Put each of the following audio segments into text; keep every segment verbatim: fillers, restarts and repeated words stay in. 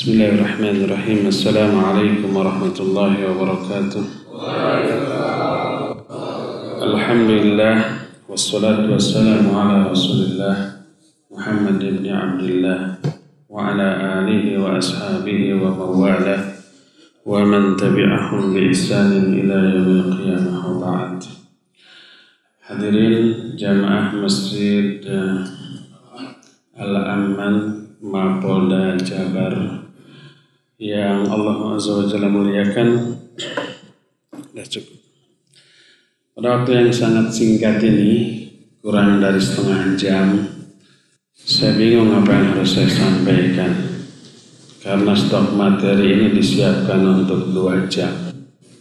Bismillahirrahmanirrahim. Assalamualaikum warahmatullahi wabarakatuh. Alhamdulillah wassalatu wassalamu ala Rasulillah Muhammad ibn Abdullah wa ala alihi wa ashabihi wa mawala wa man tabi'ahum bi ihsanin ila yaumil qiyamah wa ba'd. Hadirin jamaah Masjid Al-Amman Mapolda Jabar yang Allah Azza wa Jalla muliakan. Sudah cukup. Pada waktu yang sangat singkat ini, kurang dari setengah jam, saya bingung apa yang harus saya sampaikan karena stok materi ini disiapkan untuk dua jam.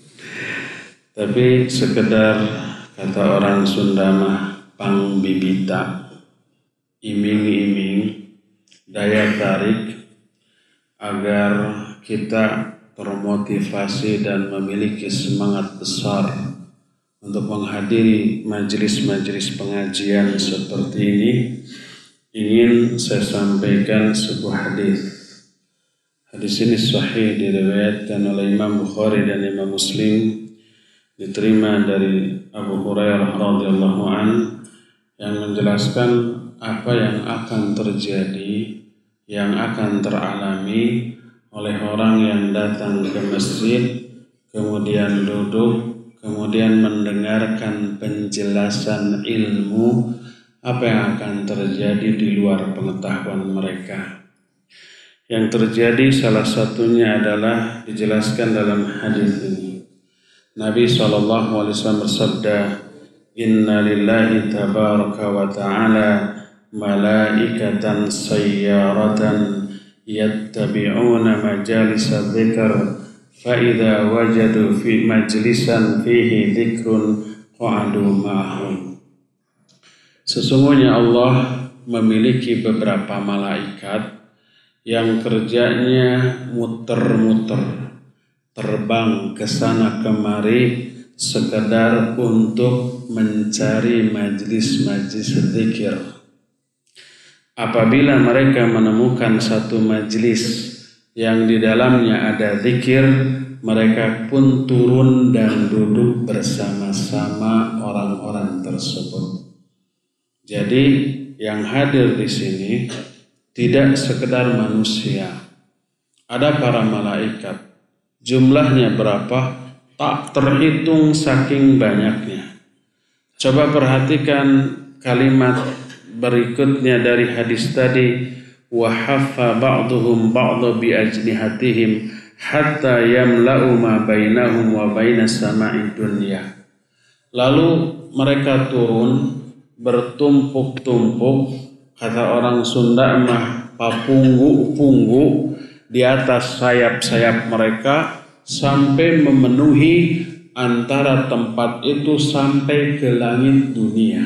Tapi sekedar kata orang Sunda mah pang bibita, iming-iming, daya tarik agar kita termotivasi dan memiliki semangat besar untuk menghadiri majelis-majelis pengajian seperti ini. Ingin saya sampaikan sebuah hadis. Hadis ini sahih diriwayatkan oleh Imam Bukhari dan Imam Muslim, diterima dari Abu Hurairah radhiyallahu an yang menjelaskan apa yang akan terjadi, yang akan teralami oleh orang yang datang ke masjid, kemudian duduk, kemudian mendengarkan penjelasan ilmu, apa yang akan terjadi di luar pengetahuan mereka. Yang terjadi salah satunya adalah dijelaskan dalam hadis ini. Nabi shallallahu alaihi wasallam bersabda, Inna lillahi tabaraka wa ta'ala malaikatan sayyaratan yattabi'una majalisa dzikr fa idza wajadu fi majlisan fihi dzikrun qa'adu ma'ahum. Sesungguhnya Allah memiliki beberapa malaikat yang kerjanya muter-muter, terbang ke sana kemari sekedar untuk mencari majlis-majlis zikir. Apabila mereka menemukan satu majlis yang di dalamnya ada zikir, mereka pun turun dan duduk bersama-sama orang-orang tersebut. Jadi yang hadir di sini tidak sekedar manusia. Ada para malaikat. Jumlahnya berapa? Tak terhitung saking banyaknya. Coba perhatikan kalimat berikutnya dari hadis tadi, wa haffa ba'duhum ba'dha bi ajnihatihim hatta yamla'u ma bainahum wa bainas sama'i dunya. Lalu mereka turun bertumpuk-tumpuk, kata orang Sunda mah papunggu-punggu, di atas sayap-sayap mereka sampai memenuhi antara tempat itu sampai ke langit dunia,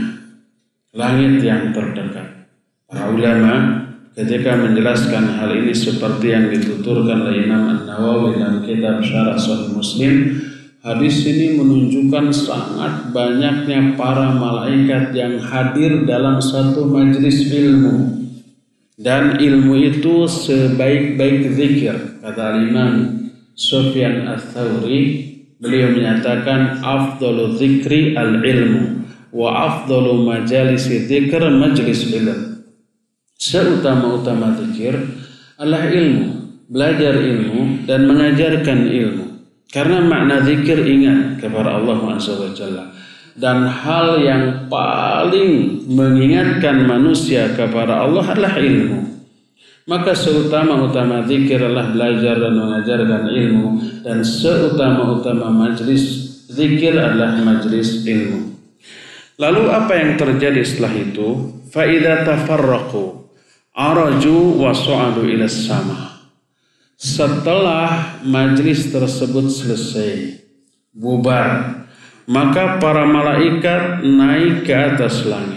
langit yang terdekat. Para ulama ketika menjelaskan hal ini seperti yang dituturkan oleh Imam An-Nawawi dalam kitab Syarah Sahih Muslim, hadis ini menunjukkan sangat banyaknya para malaikat yang hadir dalam satu majelis ilmu, dan ilmu itu sebaik-baik zikir. Kata Imam Sufyan Ats-Tsauri, beliau menyatakan afdalu dzikri al-ilmu wa afdalu majalisi dzikr majlis ilm. Seutama-utama zikir adalah ilmu, belajar ilmu dan mengajarkan ilmu. Karena makna zikir ingat kepada Allah Azza wa Jalla, dan hal yang paling mengingatkan manusia kepada Allah adalah ilmu. Maka seutama-utama zikir adalah belajar dan mengajarkan ilmu, dan seutama-utama majlis zikir adalah majlis ilmu. Lalu apa yang terjadi setelah itu? Fa idza tafarraqu araju wa su'adu ila sama. Setelah majlis tersebut selesai, bubar, maka para malaikat naik ke atas langit.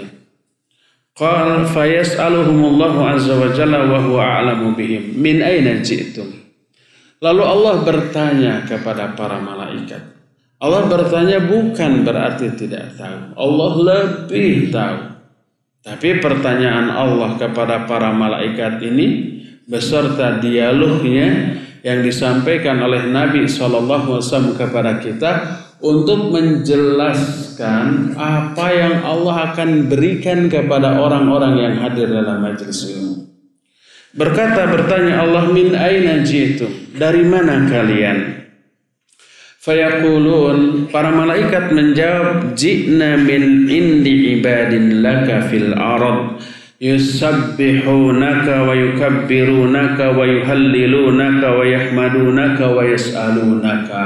Qal fayas'aluhumullahu azza wa jalla wa huwa a'lamu bihim min aina ji'tum. Lalu Allah bertanya kepada para malaikat. Allah bertanya bukan berarti tidak tahu. Allah lebih tahu. Tapi pertanyaan Allah kepada para malaikat ini beserta dialognya yang disampaikan oleh Nabi shallallahu alaihi wasallam kepada kita untuk menjelaskan apa yang Allah akan berikan kepada orang-orang yang hadir dalam majelis ilmu. Berkata bertanya Allah, min aina jitum, dari mana kalian? Fayaqulun, para malaikat menjawab, ji'na min indi ibadin laka fil arad yusabbihunaka wa yukabbirunaka wa yuhallilunaka wa yahmadunaka wa yas'alunaka.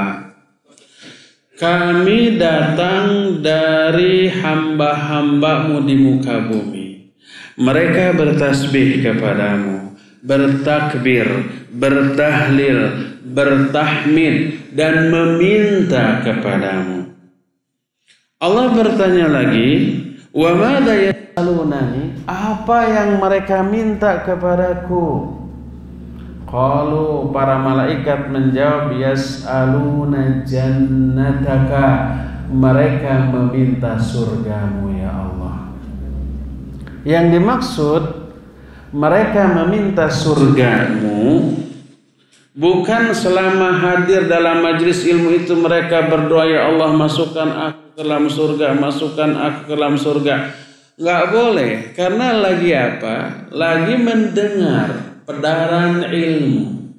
Kami datang dari hamba-hambamu di muka bumi. Mereka bertasbih kepadamu, bertakbir, bertahlil, bertahmid, dan meminta kepadamu. Allah bertanya lagi, wa madza yas'alunani, apa yang mereka minta kepadaku? Qalu, para malaikat menjawab, yas'aluna jannataka, mereka meminta surgamu ya Allah. Yang dimaksud mereka meminta surgamu bukan selama hadir dalam majlis ilmu itu mereka berdoa, ya Allah masukkan aku ke dalam surga, masukkan aku ke dalam surga. Nggak boleh, karena lagi apa? Lagi mendengar pedaran ilmu.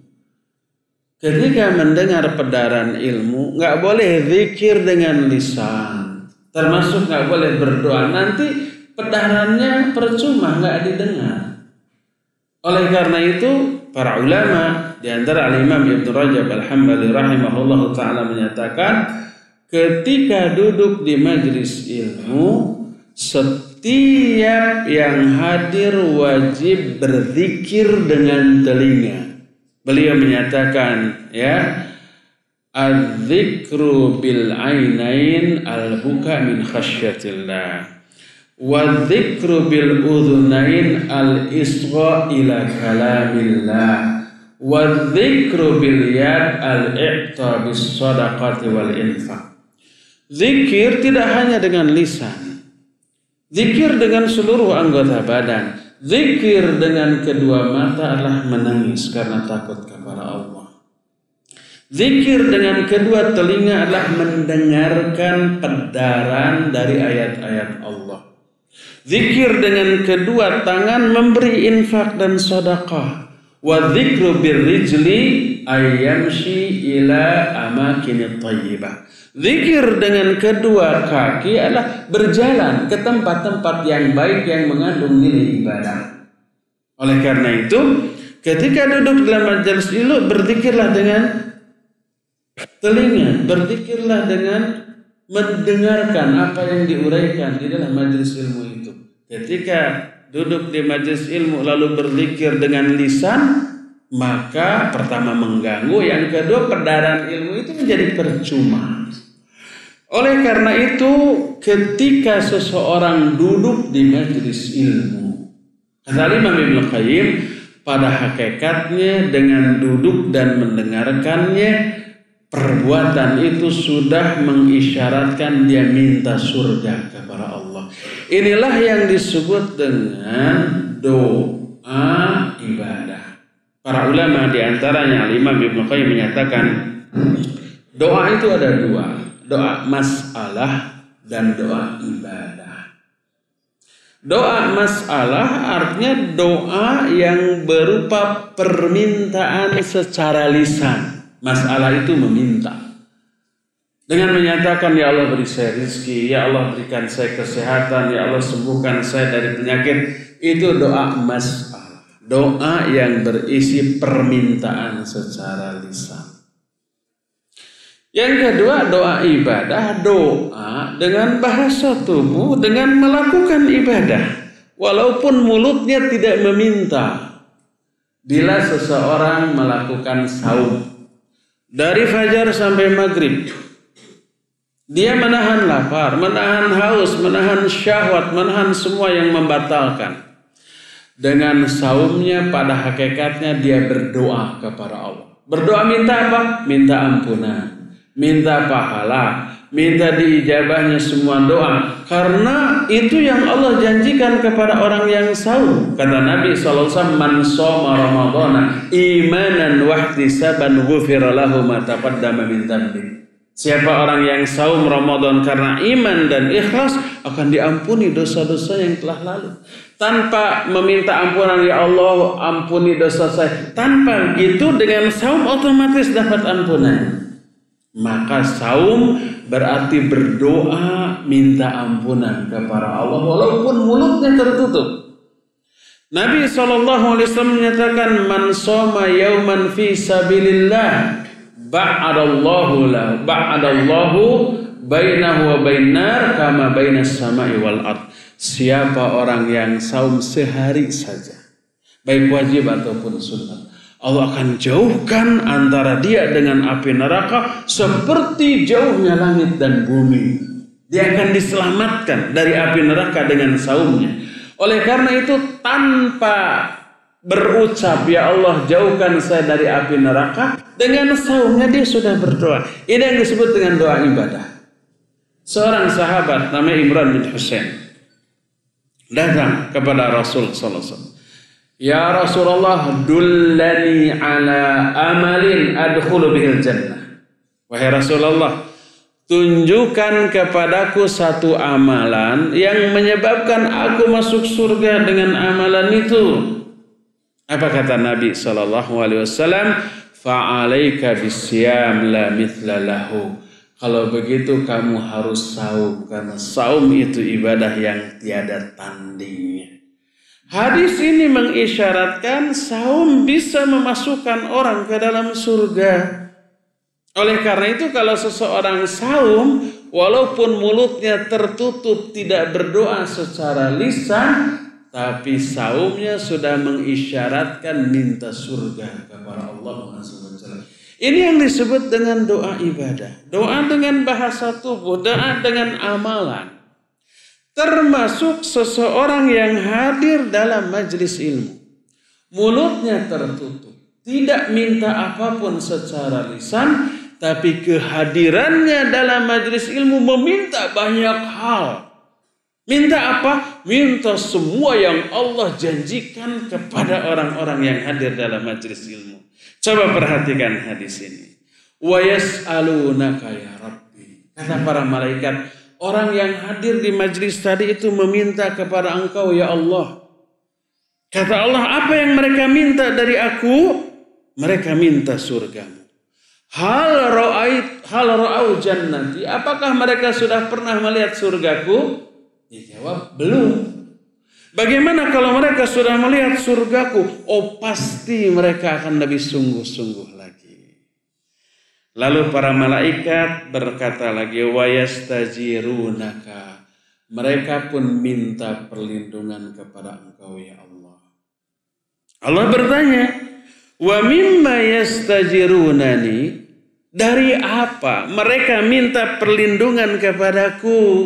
Ketika mendengar pedaran ilmu, nggak boleh zikir dengan lisan, termasuk nggak boleh berdoa. Nanti pedarannya percuma, nggak didengar. Oleh karena itu, para ulama di antara Al-Imam Ibnu Rajab Al-Hambali rahimahullahu taala menyatakan, ketika duduk di majelis ilmu, setiap yang hadir wajib berzikir dengan telinga. Beliau menyatakan, ya, az-zikru bil ainain al-buka min khasyatillah, wa dzikru bil udhunain al-isgha ila kalamillah, wa dzikru bil yad al-i'ta bis sadaqati wal infaq. Zikir tidak hanya dengan lisan, zikir dengan seluruh anggota badan. Zikir dengan kedua mata adalah menangis karena takut kepada Allah. Zikir dengan kedua telinga adalah mendengarkan pedaran dari ayat-ayat Allah. Zikir dengan kedua tangan memberi infak dan sedekah. Wa dzikru birrijli ayyamshi ila amakinit thayyibah. Zikir dengan kedua kaki adalah berjalan ke tempat-tempat yang baik yang mengandung nilai ibadah. Oleh karena itu, ketika duduk dalam majelis ilmu, berzikirlah dengan telinga, berzikirlah dengan mendengarkan apa yang diuraikan di dalam majelis ilmu itu. Ketika duduk di majelis ilmu lalu berzikir dengan lisan, maka pertama mengganggu, yang kedua pedaran ilmu itu menjadi percuma. Oleh karena itu, ketika seseorang duduk di majelis ilmu, kata Imam Ibnu Qayyim, pada hakikatnya dengan duduk dan mendengarkannya, perbuatan itu sudah mengisyaratkan dia minta surga kepada Allah. Inilah yang disebut dengan doa ibadah. Para ulama diantaranya Imam Ibnu Qayyim menyatakan, doa itu ada dua, doa masalah dan doa ibadah. Doa masalah artinya doa yang berupa permintaan secara lisan. Masalah itu meminta dengan menyatakan, ya Allah beri saya rezeki, ya Allah berikan saya kesehatan, ya Allah sembuhkan saya dari penyakit. Itu doa masalah, doa yang berisi permintaan secara lisan. Yang kedua, doa ibadah, doa dengan bahasa tubuh, dengan melakukan ibadah walaupun mulutnya tidak meminta. Bila seseorang melakukan saum dari fajar sampai maghrib, dia menahan lapar, menahan haus, menahan syahwat, menahan semua yang membatalkan. Dengan saumnya pada hakikatnya dia berdoa kepada Allah. Berdoa minta apa? Minta ampunan, minta pahala, minta diijabahnya semua doa, karena itu yang Allah janjikan kepada orang yang saum. Kata Nabi shallallahu alaihi wasallam, man shoma ramadhana imanan wahtisaban ghufira lahu ma taqaddama min dhanbi. Siapa orang yang saum Ramadan karena iman dan ikhlas, akan diampuni dosa-dosa yang telah lalu. Tanpa meminta ampunan, ya Allah ampuni dosa saya, tanpa gitu dengan saum otomatis dapat ampunan. Maka saum berarti berdoa minta ampunan kepada Allah walaupun mulutnya tertutup. Nabi shallallahu alaihi wasallam menyatakan, man shoma yauman fi sabilillah ba'adallahu la ba'adallahu bainahu wa bainar kama bainas sama'i wal ard. Siapa orang yang saum sehari saja, baik wajib ataupun sunnah, Allah akan jauhkan antara dia dengan api neraka seperti jauhnya langit dan bumi. Dia akan diselamatkan dari api neraka dengan saumnya. Oleh karena itu, tanpa berucap, ya Allah jauhkan saya dari api neraka, dengan saumnya dia sudah berdoa. Ini yang disebut dengan doa ibadah. Seorang sahabat namanya Imran bin Husain datang kepada Rasul sallallahu alaihi wasallam. Ya Rasulullah, dullani ala amalin adkhulu bihil jannah. Wahai Rasulullah, tunjukkan kepadaku satu amalan yang menyebabkan aku masuk surga dengan amalan itu. Apa kata Nabi sallallahu alaihi wasallam? Fa'alaika bisyam la mithla lahu. Kalau begitu kamu harus saum, karena saum itu ibadah yang tiada tandingnya. Hadis ini mengisyaratkan saum bisa memasukkan orang ke dalam surga. Oleh karena itu, kalau seseorang saum walaupun mulutnya tertutup, tidak berdoa secara lisan, tapi saumnya sudah mengisyaratkan minta surga kepada Allah subhanahu wa taala. Ini yang disebut dengan doa ibadah. Doa dengan bahasa tubuh, doa dengan amalan. Termasuk seseorang yang hadir dalam majelis ilmu, mulutnya tertutup, tidak minta apapun secara lisan, tapi kehadirannya dalam majelis ilmu meminta banyak hal. Minta apa? Minta semua yang Allah janjikan kepada orang-orang yang hadir dalam majelis ilmu. Coba perhatikan hadis ini. Wa yas'alunaka ya Rabbi. Kata para malaikat, orang yang hadir di majelis tadi itu meminta kepada engkau, ya Allah. Kata Allah, apa yang mereka minta dari aku? Mereka minta surgamu. Hal ra'ait hal ra'au jannati. Apakah mereka sudah pernah melihat surgaku? Dijawab, belum. Bagaimana kalau mereka sudah melihat surgaku? Oh, pasti mereka akan lebih sungguh-sungguh lagi. Lalu para malaikat berkata lagi, wa yastajirunaka. Mereka pun minta perlindungan kepada engkau, ya Allah. Allah bertanya, wa mimma yastajirunani. Dari apa mereka minta perlindungan kepadaku?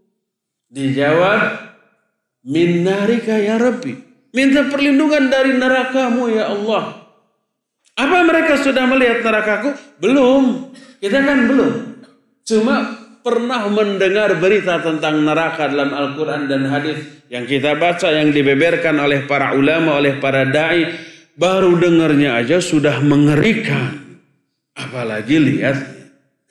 Dijawab, min narika ya Rabbi. Minta perlindungan dari nerakamu, ya Allah. Apa mereka sudah melihat nerakaku? Belum. Kita kan belum. Cuma pernah mendengar berita tentang neraka dalam Al-Quran dan hadis yang kita baca, yang dibeberkan oleh para ulama, oleh para da'i. Baru dengarnya aja sudah mengerikan. Apalagi lihatnya.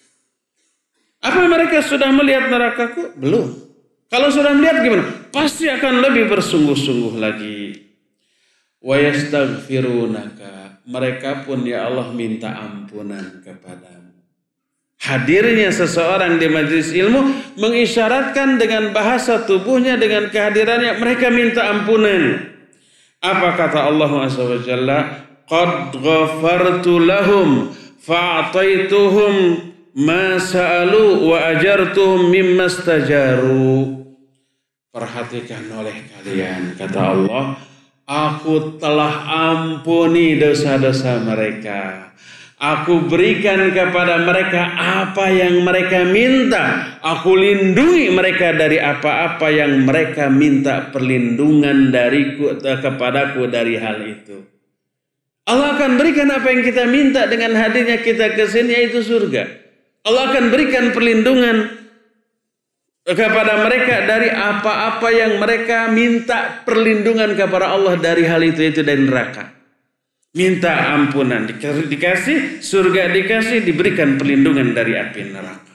Apa mereka sudah melihat nerakaku? Belum. Kalau sudah melihat gimana? Pasti akan lebih bersungguh-sungguh lagi. Wa yastaghfirunaka. Mereka pun, ya Allah, minta ampunan kepadamu. Hadirnya seseorang di majelis ilmu mengisyaratkan dengan bahasa tubuhnya, dengan kehadirannya, mereka minta ampunan. Apa kata Allah azza wa jalla? Qad ghafartu lahum fa'ataituhum ma sa'alu wa ajartuhum mimma stajaru. Perhatikan oleh kalian, kata Allah, aku telah ampuni dosa-dosa mereka. Aku berikan kepada mereka apa yang mereka minta. Aku lindungi mereka dari apa-apa yang mereka minta perlindungan dariku kepadaku dari hal itu. Allah akan berikan apa yang kita minta dengan hadirnya kita ke sini, yaitu surga. Allah akan berikan perlindungan kepada mereka dari apa-apa yang mereka minta perlindungan kepada Allah dari hal itu, itu dari neraka. Minta ampunan, dikasih surga, dikasih, diberikan perlindungan dari api neraka.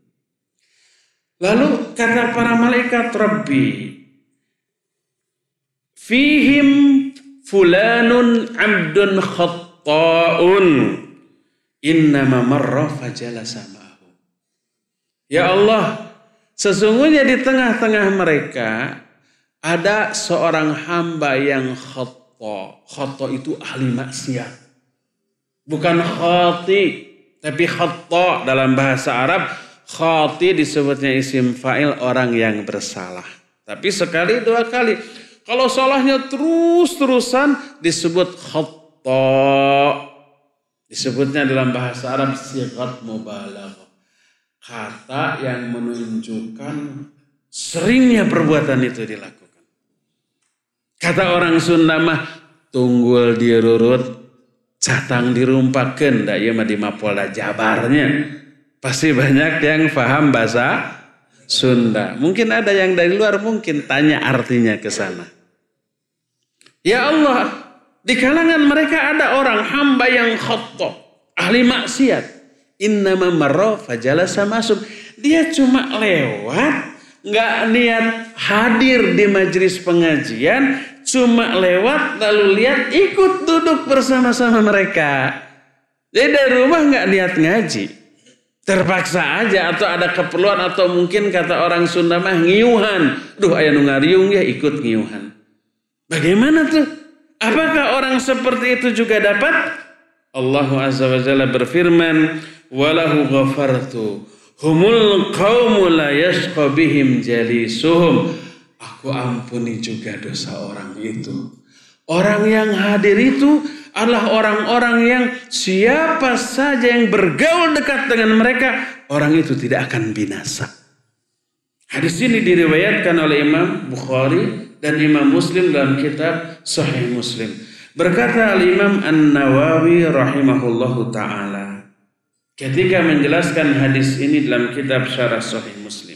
Lalu kata para malaikat, Rabbi, fihim fulanun abdun khatta'un innama marra fajalasa ma'ahu. Ya Allah, sesungguhnya di tengah-tengah mereka ada seorang hamba yang khata. Khata itu ahli maksiat. Bukan khati, tapi khata dalam bahasa Arab. Khati disebutnya isim fa'il, orang yang bersalah. Tapi sekali dua kali. Kalau salahnya terus-terusan disebut khata. Disebutnya dalam bahasa Arab sighat mubalaghah. Kata yang menunjukkan seringnya perbuatan itu dilakukan. Kata orang Sunda mah tunggul dirurut, catang dirumpakeun, da ieu mah di Mapolda Jabarnya. Pasti banyak yang paham bahasa Sunda. Mungkin ada yang dari luar, mungkin tanya artinya ke sana. Ya Allah, di kalangan mereka ada orang hamba yang khata, ahli maksiat. Innama marra fajalasa masuk. Dia cuma lewat, nggak niat hadir di majelis pengajian, cuma lewat lalu lihat ikut duduk bersama-sama mereka. Jadi dari rumah nggak niat ngaji, terpaksa aja atau ada keperluan atau mungkin kata orang Sunda mah ngiuhan. Duh aya nu ngariung ya ikut ngiuhan. Bagaimana tuh? Apakah orang seperti itu juga dapat? Allah Azza wa Jalla berfirman, walahu ghafartu humul qaumu la yashqa bihim jalisuhum. Aku ampuni juga dosa orang itu. Orang yang hadir itu adalah orang-orang yang siapa saja yang bergaul dekat dengan mereka, orang itu tidak akan binasa. Hadis ini diriwayatkan oleh Imam Bukhari dan Imam Muslim dalam kitab Sahih Muslim. Berkata Al-Imam An-Nawawi rahimahullahu ta'ala ketika menjelaskan hadis ini dalam kitab Syarah Sahih Muslim.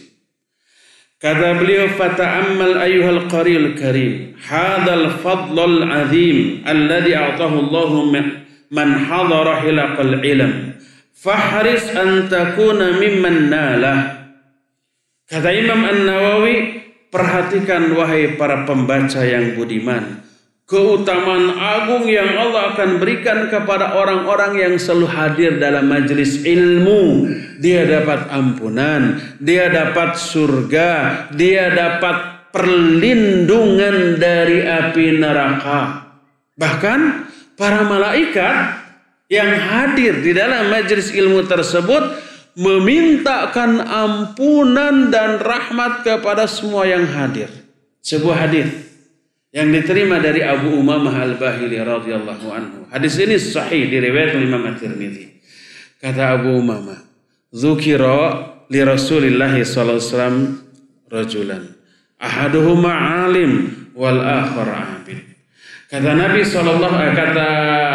Kata beliau, fata'ammal ayyuhal qariyul karim hadal fadlul azim alladhi a'tahu Allahu man hadara hilaqal ilm fahris an takuna mimman nalah. Kata Imam An-Nawawi, perhatikan wahai para pembaca yang budiman, keutamaan agung yang Allah akan berikan kepada orang-orang yang selalu hadir dalam majelis ilmu. Dia dapat ampunan, dia dapat surga, dia dapat perlindungan dari api neraka. Bahkan para malaikat yang hadir di dalam majelis ilmu tersebut memintakan ampunan dan rahmat kepada semua yang hadir. Sebuah hadis yang diterima dari Abu Umamah Al-Bahili radhiyallahu anhu. Hadis ini sahih diriwayatkan Imam At-Tirmidzi. Kata Abu Umamah, dzukira li Rasulillah sallallahu alaihi wasallam rajulan ahaduhuma alim wal akhar abid. Kata Nabi sallallahu alaihi kata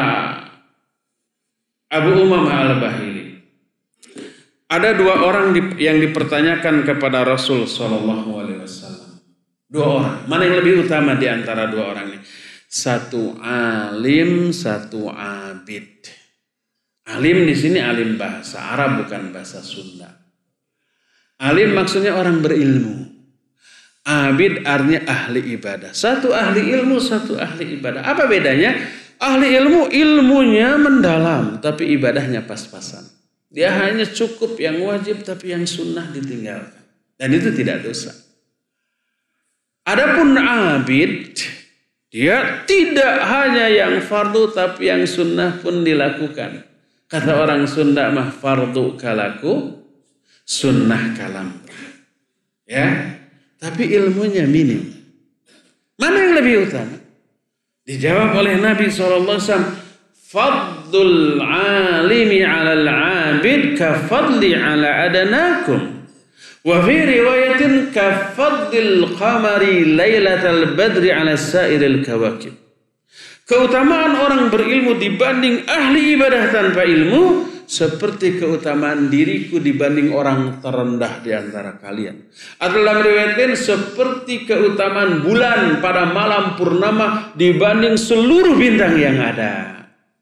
Abu Umamah Al-Bahili, ada dua orang yang dipertanyakan kepada Rasul sallallahu alaihi wasallam. Dua orang. Mana yang lebih utama di antara dua orang ini? Satu alim, satu abid. Alim di sini alim bahasa Arab, bukan bahasa Sunda. Alim maksudnya orang berilmu. Abid artinya ahli ibadah. Satu ahli ilmu, satu ahli ibadah. Apa bedanya? Ahli ilmu, ilmunya mendalam, tapi ibadahnya pas-pasan. Dia hanya cukup yang wajib, tapi yang sunnah ditinggalkan. Dan itu tidak dosa. Adapun abid, dia tidak hanya yang fardu tapi yang sunnah pun dilakukan. Kata orang Sunda mah fardu kalaku, sunnah kalam. Ya, tapi ilmunya minim. Mana yang lebih utama? Dijawab oleh Nabi shallallahu alaihi wasallam, fadlul alimi alal abid ka fadli ala adanakum. Wa fi riwayatin ka fadlil qamari lailatal badri ala sairil kawakib. Keutamaan orang berilmu dibanding ahli ibadah tanpa ilmu seperti keutamaan diriku dibanding orang terendah di antara kalian. Atau dalam riwayat lain seperti keutamaan bulan pada malam purnama dibanding seluruh bintang yang ada.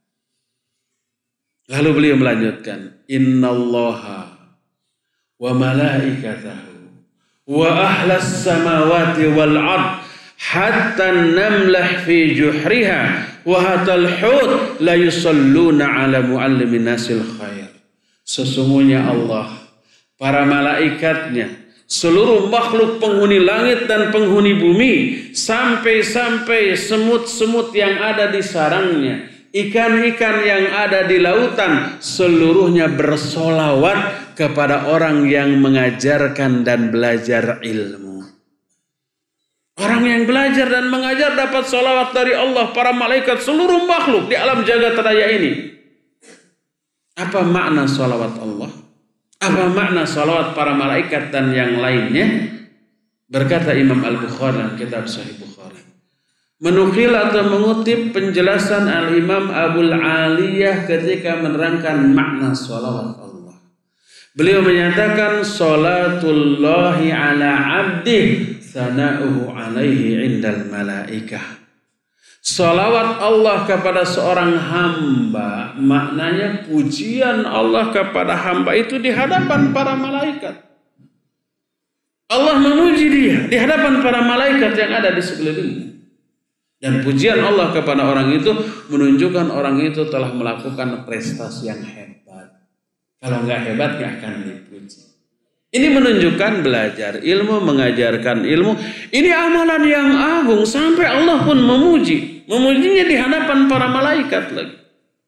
Lalu beliau melanjutkan, innallaha wa malaikatahu wa ahlas samawati wal ard hatta namlah fi juhriha wa hatal hut la yusalluna ala muallimin nasil khair. Sesungguhnya Allah, para malaikatnya, seluruh makhluk penghuni langit dan penghuni bumi, sampai-sampai semut-semut yang ada di sarangnya, ikan-ikan yang ada di lautan, seluruhnya bersolawat kepada orang yang mengajarkan dan belajar ilmu. Orang yang belajar dan mengajar dapat solawat dari Allah, para malaikat, seluruh makhluk di alam jagat raya ini. Apa makna solawat Allah? Apa makna solawat para malaikat dan yang lainnya? Berkata Imam Al-Bukhari dalam kitab Sahih Bukhari, menukil atau mengutip penjelasan Al-Imam Abul Aliyah ketika menerangkan makna solawat Allah. Beliau menyatakan salatullahi ala abdih sana'uhu alaihi indal malaikah. Salawat Allah kepada seorang hamba maknanya pujian Allah kepada hamba itu di hadapan para malaikat. Allah memuji dia di hadapan para malaikat yang ada di sekelilingnya. Dan pujian Allah kepada orang itu menunjukkan orang itu telah melakukan prestasi yang hebat. Kalau nggak hebat nggak akan dipuji. Ini menunjukkan belajar ilmu, mengajarkan ilmu. Ini amalan yang agung sampai Allah pun memuji. Memujinya di hadapan para malaikat lagi.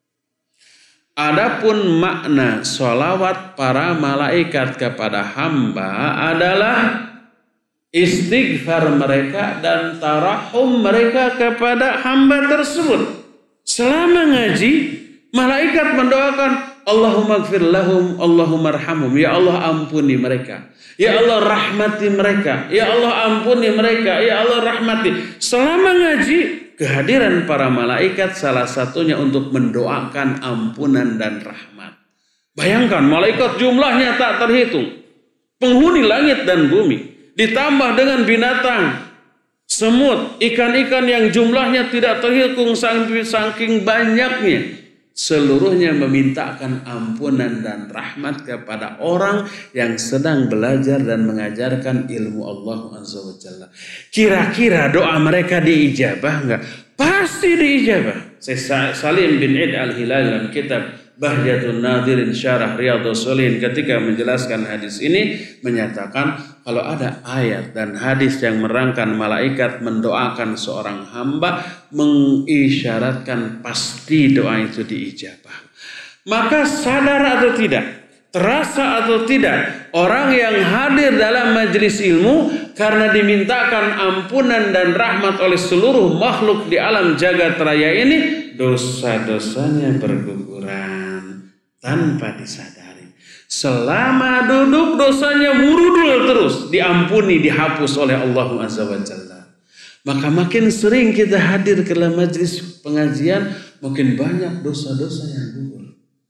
Adapun makna sholawat para malaikat kepada hamba adalah istighfar mereka dan tarahum mereka kepada hamba tersebut. Selama ngaji, malaikat mendoakan, Allahumma gfir lahum, Allahumma arhamhum. Ya Allah ampuni mereka. Ya Allah rahmati mereka. Ya Allah ampuni mereka. Ya Allah rahmati. Selama ngaji, kehadiran para malaikat salah satunya untuk mendoakan ampunan dan rahmat. Bayangkan malaikat jumlahnya tak terhitung. Penghuni langit dan bumi. Ditambah dengan binatang, semut, ikan-ikan yang jumlahnya tidak terhitung saking banyaknya. Seluruhnya memintakan ampunan dan rahmat kepada orang yang sedang belajar dan mengajarkan ilmu Allah Azza wa Jalla. Kira-kira doa mereka diijabah enggak? Pasti diijabah. Syekh Salim bin Id Al-Hilal dalam kitab Bahjatun Nadirin Syarah Riyadhus Shalihin ketika menjelaskan hadis ini menyatakan kalau ada ayat dan hadis yang merangkan malaikat mendoakan seorang hamba mengisyaratkan pasti doa itu diijabah. Maka sadar atau tidak, terasa atau tidak, orang yang hadir dalam majelis ilmu karena dimintakan ampunan dan rahmat oleh seluruh makhluk di alam jagat raya ini, dosa-dosanya berguguran tanpa disadari. Selama duduk dosanya murudul terus, diampuni, dihapus oleh Allah Azza wa Jalla. Maka makin sering kita hadir ke dalam majelis pengajian, makin banyak dosa-dosa yang gugur.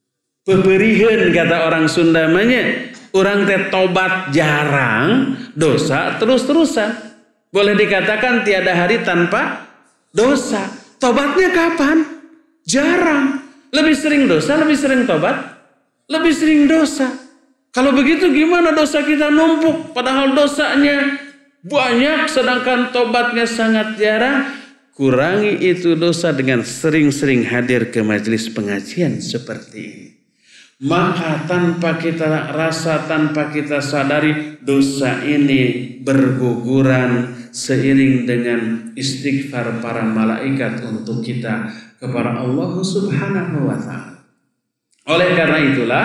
Peberihan kata orang Sunda namanya, orang teh tobat jarang, dosa terus-terusan. Boleh dikatakan tiada hari tanpa dosa. Tobatnya kapan? Jarang. Lebih sering dosa, lebih sering tobat, lebih sering dosa. Kalau begitu gimana dosa kita numpuk? Padahal dosanya banyak sedangkan tobatnya sangat jarang. Kurangi itu dosa dengan sering-sering hadir ke majelis pengajian seperti ini. Maka tanpa kita rasa, tanpa kita sadari, dosa ini berguguran seiring dengan istighfar para malaikat untuk kita kepada Allah Subhanahu wa Ta'ala. Oleh karena itulah,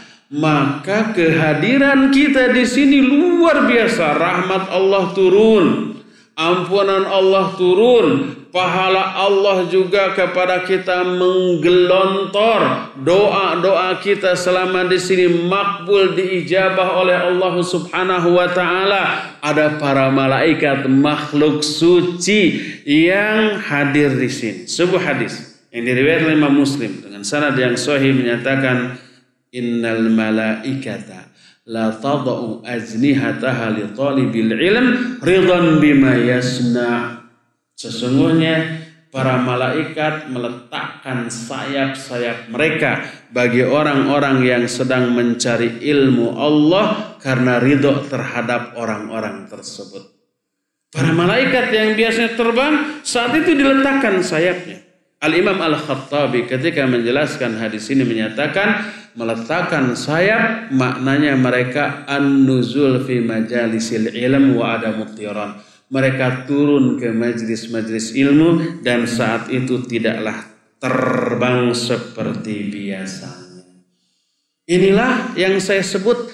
maka kehadiran kita di sini luar biasa. Rahmat Allah turun, ampunan Allah turun, pahala Allah juga kepada kita menggelontor. Doa-doa kita selama di sini makbul, diijabah oleh Allah Subhanahu wa Ta'ala. Ada para malaikat makhluk suci yang hadir di sini. Sebuah hadis yang diriwayatkan oleh Imam Muslim dengan sanad yang sahih menyatakan innal malaikata la tada'u ajnihataha li talibil ilm ridhan bima yasna. Sesungguhnya para malaikat meletakkan sayap-sayap mereka bagi orang-orang yang sedang mencari ilmu Allah karena ridho terhadap orang-orang tersebut. Para malaikat yang biasanya terbang saat itu diletakkan sayapnya. Al-Imam Al-Khattabi ketika menjelaskan hadis ini menyatakan meletakkan sayap maknanya mereka an-nuzul fi majalisil ilm wa adamut tiran. Mereka turun ke majlis-majlis ilmu dan saat itu tidaklah terbang seperti biasanya. Inilah yang saya sebut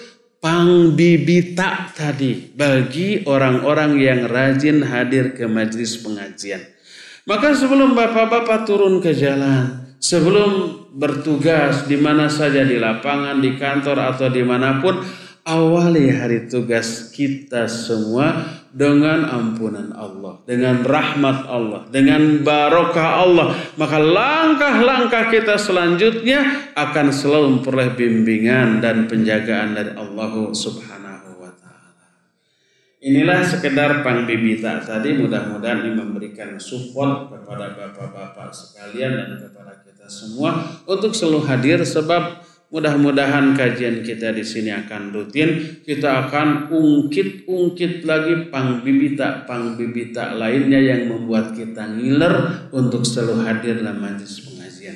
pangbibita tadi bagi orang-orang yang rajin hadir ke majlis pengajian. Maka sebelum bapak-bapak turun ke jalan, sebelum bertugas di mana saja, di lapangan, di kantor atau dimanapun, awali hari tugas kita semua dengan ampunan Allah, dengan rahmat Allah, dengan barokah Allah. Maka langkah-langkah kita selanjutnya akan selalu memperoleh bimbingan dan penjagaan dari Allah Subhanahu wa ta'ala. Inilah sekedar pangbibita tadi, mudah-mudahan ini memberikan support kepada bapak-bapak sekalian dan kepada kita semua untuk selalu hadir, sebab mudah-mudahan kajian kita di sini akan rutin. Kita akan ungkit-ungkit lagi pangbibita-pangbibita lainnya yang membuat kita ngiler untuk selalu hadir dalam majlis pengajian.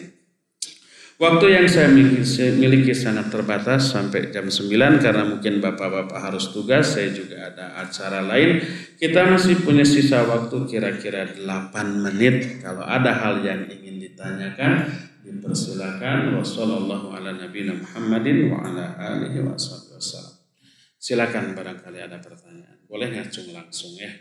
Waktu yang saya miliki, miliki sangat terbatas sampai jam sembilan karena mungkin bapak-bapak harus tugas, saya juga ada acara lain. Kita masih punya sisa waktu kira-kira delapan menit. Kalau ada hal yang ingin ditanyakan, dipersilakan. Wassallallahu ala nabiyina Muhammadin wa ala alihi wasallam. Silakan barangkali ada pertanyaan. Boleh ngacung langsung ya.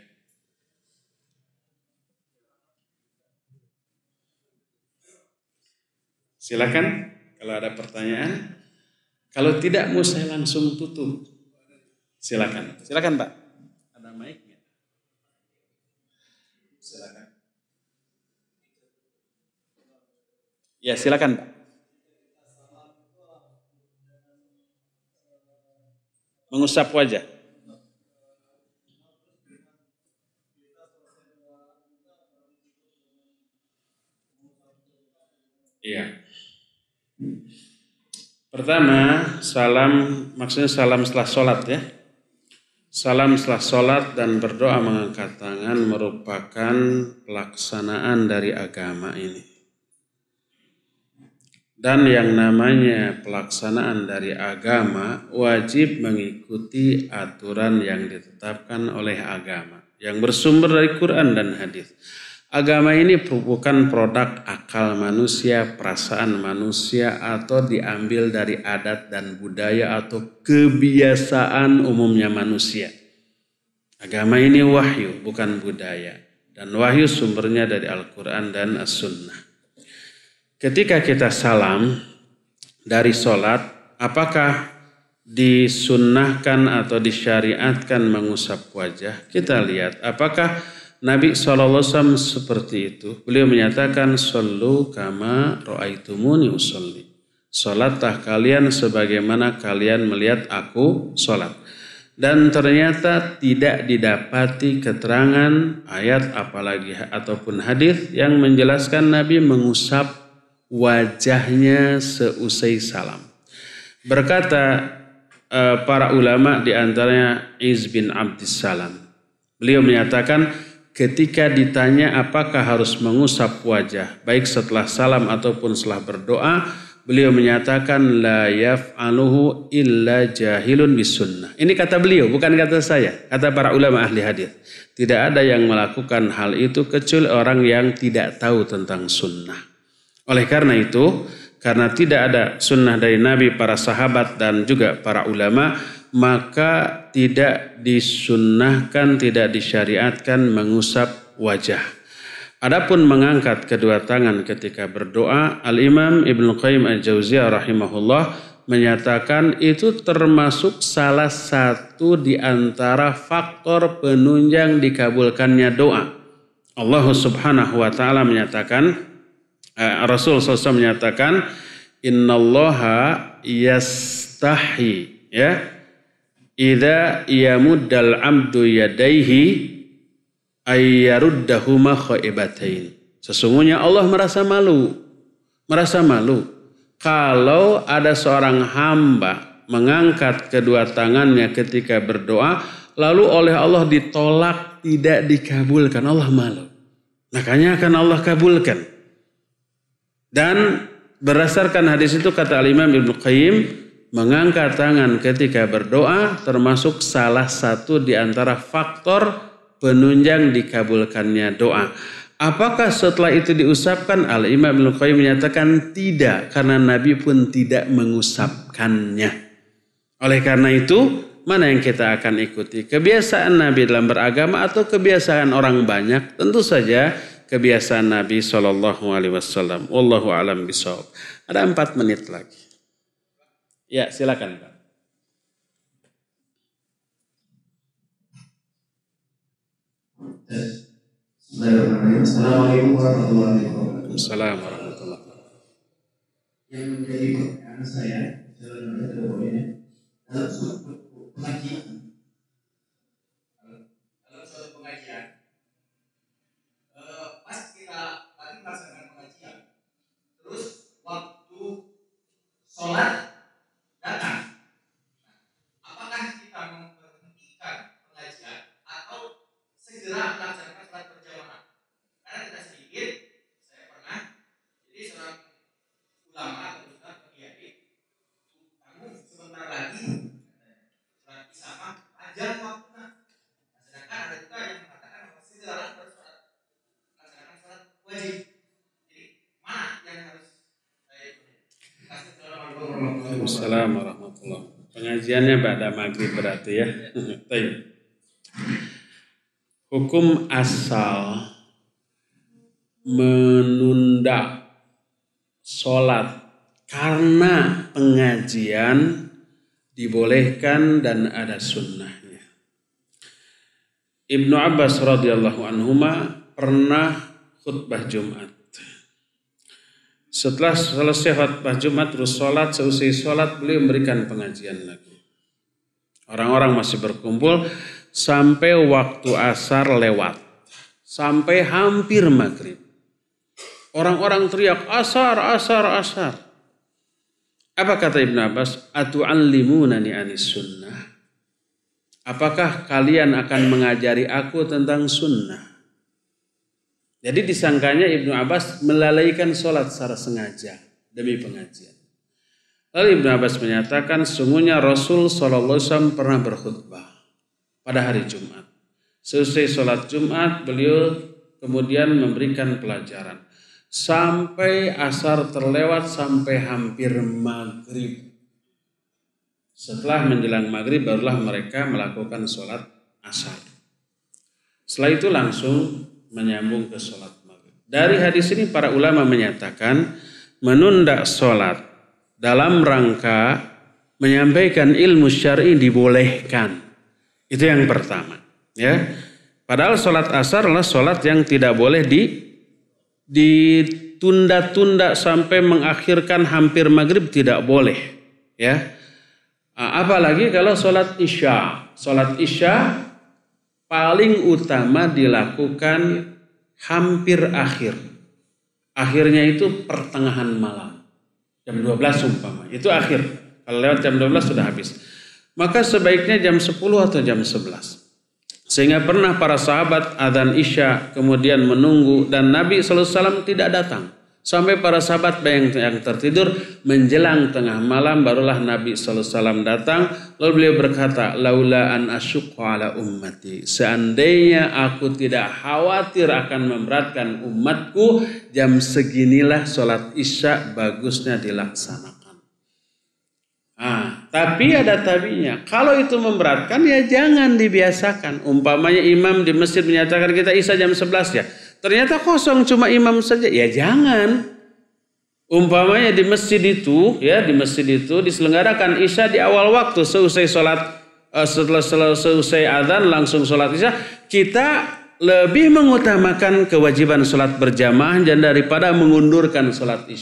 Silakan kalau ada pertanyaan. Kalau tidak mau saya langsung tutup. Silakan. Silakan Pak. Ada mic nggak? Silakan. Ya silakan Pak. Mengusap wajah. Iya. Pertama, salam, maksudnya salam setelah sholat ya. Salam setelah sholat dan berdoa mengangkat tangan merupakan pelaksanaan dari agama ini. Dan yang namanya pelaksanaan dari agama wajib mengikuti aturan yang ditetapkan oleh agama yang bersumber dari Quran dan hadis. Agama ini bukan produk akal manusia, perasaan manusia, atau diambil dari adat dan budaya atau kebiasaan umumnya manusia. Agama ini wahyu, bukan budaya. Dan wahyu sumbernya dari Al-Quran dan As-Sunnah. Ketika kita salam dari sholat, apakah disunnahkan atau disyariatkan mengusap wajah? Kita lihat apakah Nabi shallallahu alaihi wasallam seperti itu. Beliau menyatakan, "Shollu kama ra'aitumuni usolli." Sholatlah kalian sebagaimana kalian melihat aku sholat. Dan ternyata tidak didapati keterangan ayat apalagi ataupun hadis yang menjelaskan Nabi mengusap wajahnya seusai salam. Berkata uh, para ulama, diantaranya Iz bin Abdissalam. Beliau menyatakan, ketika ditanya apakah harus mengusap wajah baik setelah salam ataupun setelah berdoa, beliau menyatakan la yaf'aluhu illa jahilun bisunnah. Ini kata beliau, bukan kata saya, kata para ulama ahli hadis. Tidak ada yang melakukan hal itu kecuali orang yang tidak tahu tentang sunnah. Oleh karena itu, karena tidak ada sunnah dari Nabi, para sahabat dan juga para ulama, maka tidak disunnahkan, tidak disyariatkan mengusap wajah. Adapun mengangkat kedua tangan ketika berdoa, Al-Imam Ibnu Qayyim Al-Jauziyah rahimahullah menyatakan itu termasuk salah satu di antara faktor penunjang dikabulkannya doa. Allah Subhanahu wa taala menyatakan, eh, Rasul shallallahu alaihi wasallam menyatakan, innallaha yastahi ya idza yamuddal abdu yadaihi ayyaruddahuma khaibatain. Sesungguhnya Allah merasa malu, merasa malu kalau ada seorang hamba mengangkat kedua tangannya ketika berdoa lalu oleh Allah ditolak, tidak dikabulkan. Allah malu. Makanya akan Allah kabulkan. Dan berdasarkan hadis itu kata Al-Imam Ibnu Qayyim, mengangkat tangan ketika berdoa termasuk salah satu di antara faktor penunjang dikabulkannya doa. Apakah setelah itu diusapkan? Al-Imam Ibnu Qayyim menyatakan tidak, karena Nabi pun tidak mengusapkannya. Oleh karena itu, mana yang kita akan ikuti? Kebiasaan Nabi dalam beragama atau kebiasaan orang banyak? Tentu saja kebiasaan Nabi shallallahu alaihi wasallam. Wallahu a'lam bishawab. Ada empat menit lagi. Ya, silakan Pak. Assalamualaikum warahmatullahi wabarakatuh. Assalamualaikum warahmatullahi wabarakatuh. Yang menjadi pertanyaan saya dalam dalam suatu pengajian, dalam suatu pengajian, pas kita lagi melaksanakan pengajian, terus waktu sholat datang, apakah kita memberhentikan pengajian atau segera melaksanakan sholat berjamaah? Karena tidak sedikit, saya pernah jadi seorang ulama atau ustaz kiai, kamu sebentar lagi sholat isya ajar waktunya. Sedangkan ada juga yang mengatakan bahwa segera bersolat melaksanakan sholat wajib. Jadi mana yang harus saya ikuti? Assalamualaikum warahmatullahi wabarakatuh. Pengajiannya pada maghrib berarti ya. Hukum asal menunda sholat karena pengajian dibolehkan dan ada sunnahnya. Ibnu Abbas radhiyallahu anhuma pernah khutbah Jumat. Setelah selesai khutbah Jumat terus sholat, seusai sholat beliau memberikan pengajian lagi. Orang-orang masih berkumpul sampai waktu asar lewat, sampai hampir maghrib. Orang-orang teriak asar, asar, asar. Apa kata Ibnu Abbas? Atu'allimunani anis sunnah. Apakah kalian akan mengajari aku tentang sunnah? Jadi disangkanya Ibnu Abbas melalaikan sholat secara sengaja demi pengajian. Lalu Ibnu Abbas menyatakan sungguhnya Rasul shallallahu alaihi wasallam pernah berkhutbah pada hari Jumat. Selesai sholat Jumat beliau kemudian memberikan pelajaran. Sampai asar terlewat sampai hampir maghrib. Setelah menjelang maghrib barulah mereka melakukan sholat asar. Setelah itu langsung menyambung ke sholat maghrib. Dari hadis ini para ulama menyatakan menunda sholat dalam rangka menyampaikan ilmu syar'i dibolehkan. Itu yang pertama. Ya, padahal sholat asar adalah sholat yang tidak boleh di ditunda-tunda sampai mengakhirkan hampir maghrib, tidak boleh. Ya, apalagi kalau sholat isya. Sholat isya paling utama dilakukan hampir akhir. Akhirnya itu pertengahan malam. jam dua belas umpama. Itu akhir. Kalau lewat jam dua belas sudah habis. Maka sebaiknya jam sepuluh atau jam sebelas. Sehingga pernah para sahabat adzan isya kemudian menunggu dan Nabi shallallahu alaihi wasallam tidak datang. Sampai para sahabat yang, yang tertidur menjelang tengah malam barulah Nabi shallallahu alaihi wasallam datang. Lalu beliau berkata, laula an asyukku ala ummati. Seandainya aku tidak khawatir akan memberatkan umatku, jam seginilah sholat isya bagusnya dilaksanakan. Ah, tapi ada tabinya. Kalau itu memberatkan ya jangan dibiasakan. Umpamanya imam di masjid menyatakan kita isya jam sebelas ya. Ternyata kosong cuma imam saja. Ya jangan. Umpamanya di masjid itu ya di masjid itu diselenggarakan isya di awal waktu seusai sholat uh, setelah selesai adzan langsung sholat isya. Kita lebih mengutamakan kewajiban sholat berjamaah dan daripada mengundurkan sholat isya.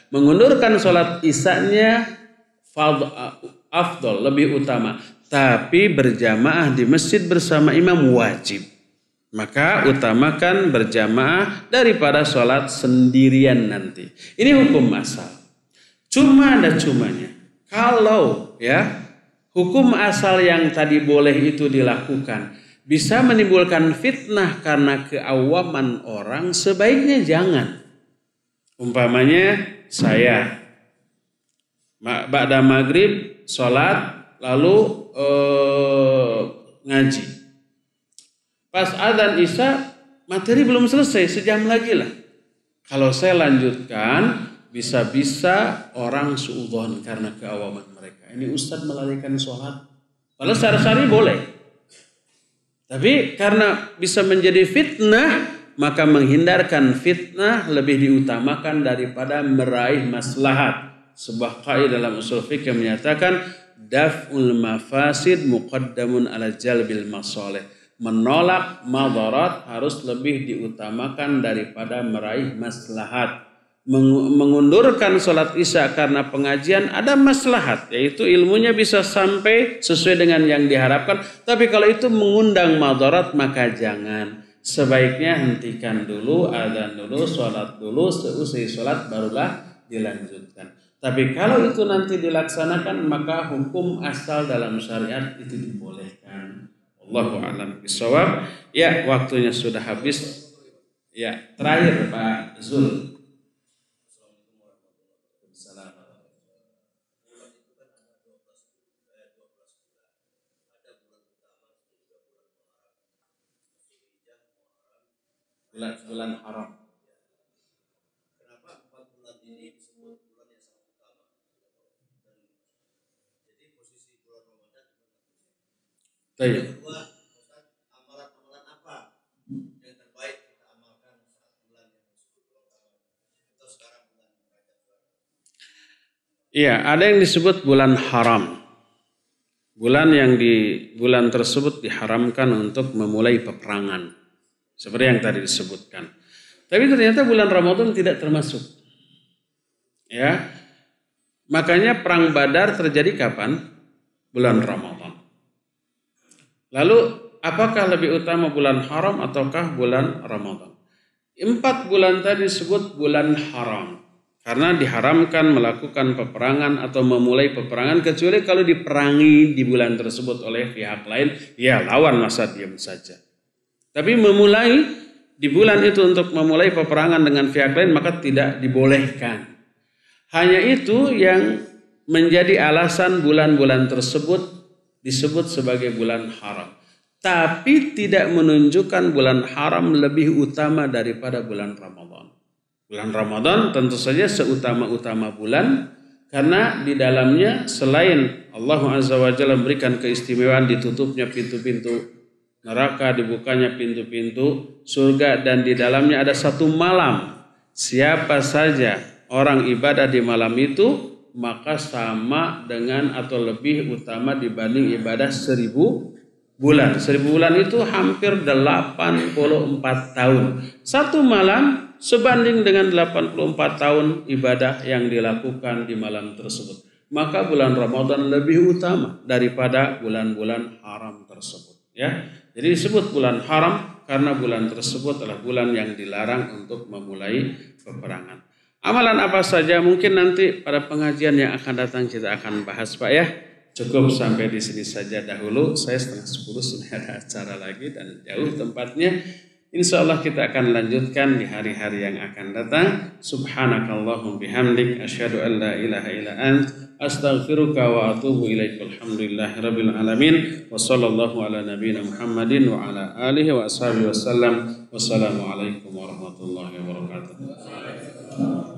Mengundurkan sholat isya-nya afdol, lebih utama. Tapi berjamaah di masjid bersama imam wajib. Maka utamakan berjamaah daripada sholat sendirian nanti. Ini hukum asal. Cuma ada cumanya. Kalau ya hukum asal yang tadi boleh itu dilakukan bisa menimbulkan fitnah karena keawaman orang, sebaiknya jangan. Umpamanya saya ba'da maghrib sholat lalu eh, ngaji. Pas adzan isya materi belum selesai, sejam lagi lah. Kalau saya lanjutkan bisa-bisa orang suudzon karena keawaman mereka. Ini ustadz melalaikan sholat. Kalau sehari-hari boleh. Tapi karena bisa menjadi fitnah, maka menghindarkan fitnah lebih diutamakan daripada meraih maslahat. Sebuah kaidah dalam usul fikih menyatakan daf'ul mafasid muqaddamun ala jalbil masalih. Menolak madarat harus lebih diutamakan daripada meraih maslahat. Mengundurkan sholat isya karena pengajian ada maslahat, yaitu ilmunya bisa sampai sesuai dengan yang diharapkan. Tapi kalau itu mengundang madarat maka jangan. Sebaiknya hentikan dulu, adzan dulu, sholat dulu, seusai sholat barulah dilanjutkan. Tapi kalau itu nanti dilaksanakan maka hukum asal dalam syariat itu dibolehkan. Allahu a'lam bishawab. Ya, waktunya sudah habis. Ya, terakhir Pak Zul. Bulan bulan haram. Kenapa empat bulan ini disebut bulan yang sangat utama? Dan jadi posisi bulan Ramadan Baik. kedua, amalan-amalan apa yang terbaik kita amalkan saat bulan yang disebut bulan Ramadan atau sekarang bulan Rajab? Iya, ada yang disebut bulan haram. Bulan yang di bulan tersebut diharamkan untuk memulai peperangan. Seperti yang tadi disebutkan. Tapi ternyata bulan Ramadan tidak termasuk. Ya. Makanya perang Badar terjadi kapan? Bulan Ramadan. Lalu apakah lebih utama bulan haram ataukah bulan Ramadan? Empat bulan tadi disebut bulan haram. Karena diharamkan melakukan peperangan atau memulai peperangan kecuali kalau diperangi di bulan tersebut oleh pihak lain, ya lawan masa diam saja. Tapi memulai di bulan itu untuk memulai peperangan dengan pihak lain maka tidak dibolehkan. Hanya itu yang menjadi alasan bulan-bulan tersebut disebut sebagai bulan haram. Tapi tidak menunjukkan bulan haram lebih utama daripada bulan Ramadan. Bulan Ramadan tentu saja seutama-utama bulan karena di dalamnya selain Allah Azza wa Jalla memberikan keistimewaan ditutupnya pintu-pintu neraka, dibukanya pintu-pintu surga, dan di dalamnya ada satu malam. Siapa saja orang ibadah di malam itu maka sama dengan atau lebih utama dibanding ibadah seribu bulan. Seribu bulan itu hampir delapan puluh empat tahun. Satu malam sebanding dengan delapan puluh empat tahun ibadah yang dilakukan di malam tersebut. Maka bulan Ramadan lebih utama daripada bulan-bulan haram tersebut. Ya, jadi disebut bulan haram karena bulan tersebut adalah bulan yang dilarang untuk memulai peperangan. Amalan apa saja mungkin nanti pada pengajian yang akan datang kita akan bahas Pak ya. Cukup sampai di sini saja dahulu. Saya setengah sepuluh sudah ada acara lagi dan jauh tempatnya. Insya Allah kita akan lanjutkan di hari-hari yang akan datang. Subhanakallahum bihamdik asyhadu an la ilaha illa ant astaghfiruka wa atubu ilaik. Alhamdulillahi rabbil alamin wa sallallahu ala nabiyyina Muhammadin wa ala alihi wa ashabihi wasallam. Wassalamualaikum warahmatullahi wabarakatuh.